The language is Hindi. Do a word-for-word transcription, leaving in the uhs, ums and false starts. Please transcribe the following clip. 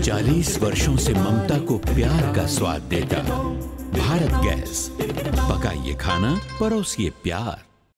चालीस वर्षों से ममता को प्यार का स्वाद देता भारत गैस। पकाइए खाना, परोसिए प्यार।